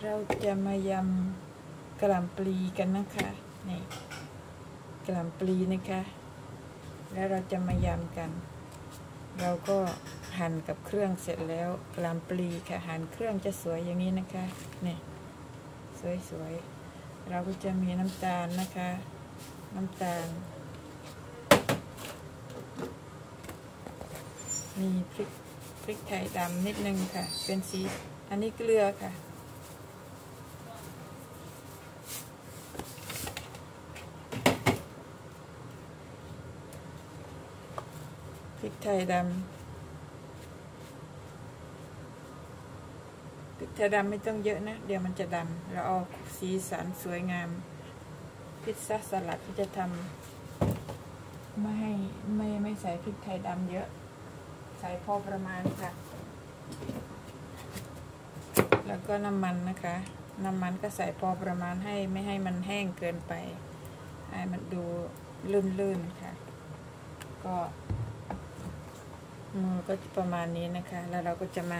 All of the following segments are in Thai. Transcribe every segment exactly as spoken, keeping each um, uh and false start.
เราจะมายำกะหล่ำปลีกันนะคะนี่กะหล่ำปลีนะคะแล้วเราจะมายำกันเราก็หั่นกับเครื่องเสร็จแล้วกะหล่ำปลีค่ะหั่นเครื่องจะสวยอย่างนี้นะคะนี่สวยๆเราก็จะมีน้ำตาลนะคะน้ำตาลมีพริกพริกไทยดำนิดนึงค่ะเป็นสีอันนี้เกลือค่ะพริกไทยดำพริกไทยดำไม่ต้องเยอะนะเดี๋ยวมันจะดำเราเอาสีสันสวยงามพิซซ่าสลัดที่จะทำไม่ให้ไม่ไม่ใส่พริกไทยดำเยอะใส่พอประมาณค่ะแล้วก็น้ำมันนะคะน้ำมันก็ใส่พอประมาณให้ไม่ให้มันแห้งเกินไปให้มันดูลื่นๆค่ะก็มือก็ประมาณนี้นะคะแล้วเราก็จะมา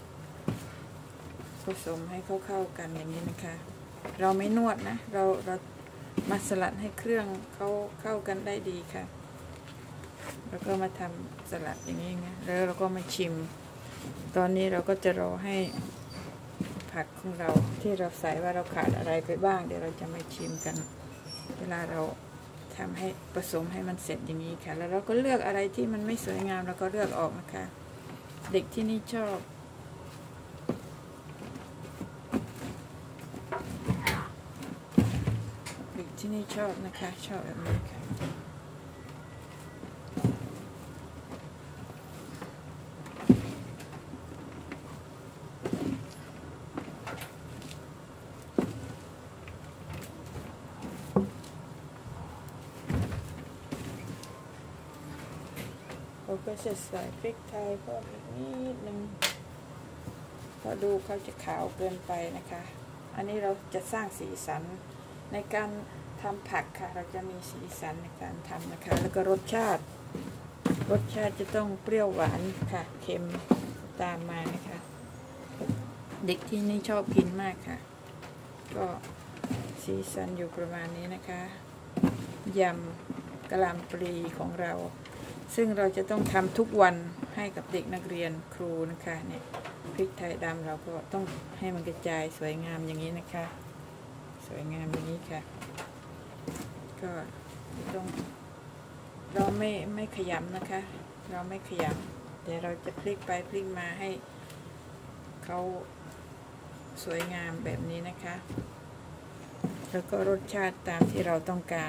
ผสมให้เข้าๆกันอย่างนี้นะคะเราไม่นวดนะเราเรามาสลัดให้เครื่องเขาเข้ากันได้ดีค่ะแล้วก็มาทำสลัดอย่างนี้นะแล้วเราก็มาชิมตอนนี้เราก็จะรอให้ผักของเราที่เราใส่ว่าเราขาดอะไรไปบ้างเดี๋ยวเราจะมาชิมกันเวลาเราทำให้ผสมให้มันเสร็จอย่างนี้ค่ะแล้วเราก็เลือกอะไรที่มันไม่สวยงามเราก็เลือกออกนะคะเด็กที่นี่ชอบเด็กที่นี่ชอบนะคะชอบแบบนี้ค่ะเราก็จะใส่พริกไทยเพิ่มอีกนิดนึงเพราะดูเขาจะขาวเกินไปนะคะอันนี้เราจะสร้างสีสันในการทำผักค่ะเราจะมีสีสันในการทำนะคะแล้วก็รสชาติรสชาติจะต้องเปรี้ยวหวานค่ะเค็มตามมานะคะเด็กที่นี่ชอบกินมากค่ะก็สีสันอยู่ประมาณนี้นะคะยำกะหล่ำปลีของเราซึ่งเราจะต้องทำทุกวันให้กับเด็กนักเรียนครูนะคะเนี่ยพริกไทยดำเราก็ต้องให้มันกระจายสวยงามอย่างนี้นะคะสวยงามอย่างนี้ค่ะก็ต้องเราไม่ไม่ขยำนะคะเราไม่ขยำแต่เราจะพลิกไปพลิกมาให้เขาสวยงามแบบนี้นะคะแล้วก็รสชาติตามที่เราต้องการ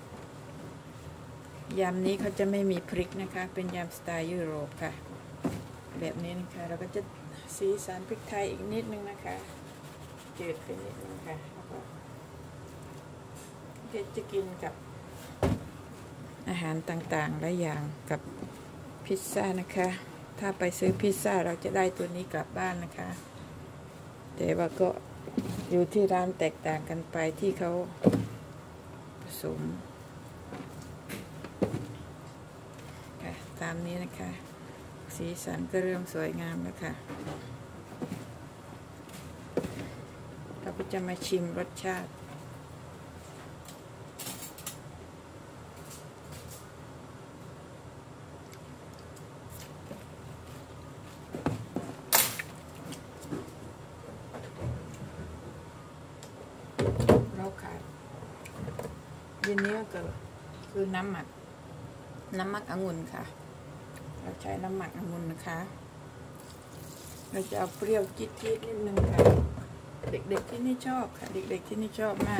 ยำนี้เขาจะไม่มีพริกนะคะเป็นยำสไตล์ยุโรปค่ะแบบนี้นะคะเราก็จะสีสันพริกไทยอีกนิดนึงนะคะจืดไปนิดนึงค่ะแล้วก็จะกินกับอาหารต่างๆหลายอย่างกับพิซซ่านะคะถ้าไปซื้อพิซซ่าเราจะได้ตัวนี้กลับบ้านนะคะแต่ว่าก็อยู่ที่ร้านแตกต่างกันไปที่เขาผสมตามนี้นะคะสีสันก็เริ่มสวยงามแล้วค่ะเราก็จะมาชิมรสชาติเราขาดเย็นนี้ก็คือน้ำหมักน้ำหมักองุ่นค่ะเราใช้น้ำหมักองุ่นนะคะเราจะเอาเปรี้ยวจี๊ดๆนิดนึงค่ะเด็กๆที่นี่ชอบค่ะเด็กๆที่นี่ชอบมาก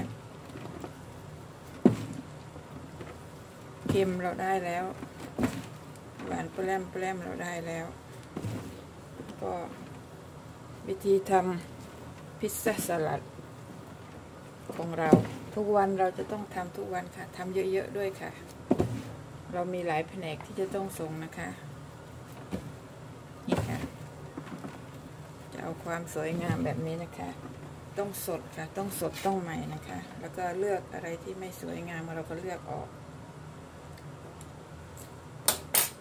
เค็มเราได้แล้วหวานแปร่มแปร่มเราได้แล้วก็วิธีทำพิซซ่าสลัดของเราทุกวันเราจะต้องทำทุกวันค่ะทำเยอะๆด้วยค่ะเรามีหลายแผนกที่จะต้องส่งนะคะนี่ค่ะจะเอาความสวยงามแบบนี้นะคะต้องสดค่ะต้องสดต้องใหม่นะคะแล้วก็เลือกอะไรที่ไม่สวยงามเราก็เลือกออก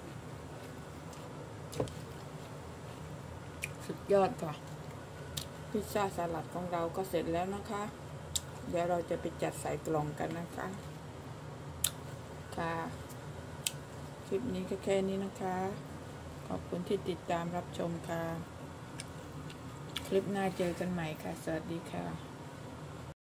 สุดยอดค่ะพิซซ่าสลัดของเราก็เสร็จแล้วนะคะเดี๋ยวเราจะไปจัดใส่กล่องกันนะคะค่ะคลิปนี้ก็แค่นี้นะคะขอบคุณที่ติดตามรับชมค่ะคลิปหน้าเจอกันใหม่ค่ะสวัสดีค่ะ